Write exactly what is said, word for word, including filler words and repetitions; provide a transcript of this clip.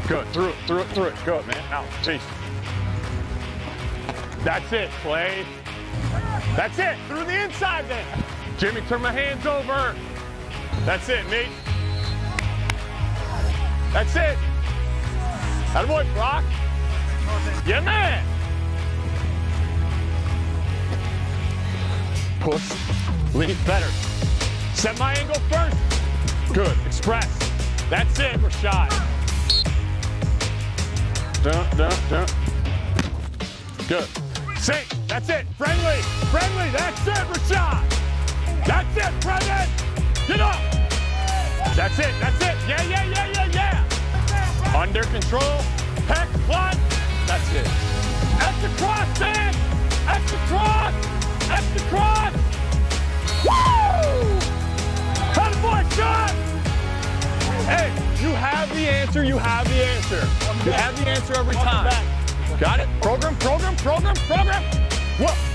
Good, through it, through it, through it. Good, man. Out, chase. That's it, play. That's it, through the inside then. Jimmy, turn my hands over. That's it, mate. That's it. Attaboy, Brock. Yeah, man. Push, lean, better. Set my angle first. Good, express. That's it, Rashad. Dun, dun, dun. Good. Sink, that's it, friendly, friendly, that's it, Rashad. That's it, Brendan. Get up. That's it, that's it. Yeah, yeah, yeah, yeah, yeah. Under control, heck, one. That's it. Extra cross, Dan. Extra cross. Extra cross. Woo! Attaboy, shot. Hey, you have the answer, you have the answer. You have the answer every time. Got it? Program, program, program, program. Whoa.